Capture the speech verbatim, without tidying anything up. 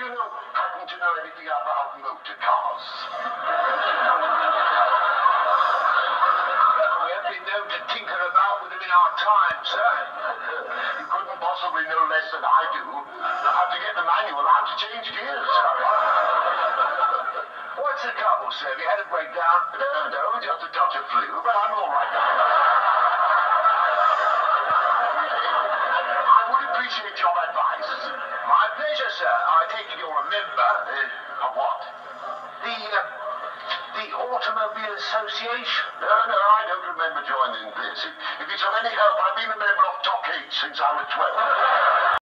you know, happen to know anything about motor cars? We have been known to tinker about with them in our time, sir. You couldn't possibly know less than I do. How to get the manual out to change gears. What's the trouble, sir? Have you had a breakdown? No, no, just a touch of flu, but I'm all right now. I would appreciate your advice. My pleasure, sir. I take it you're a member. Uh, of what? The, uh, the Automobile Association. No, no, I don't remember joining this. If, if it's of any help, I've been a member of Top Eight since I was twelve.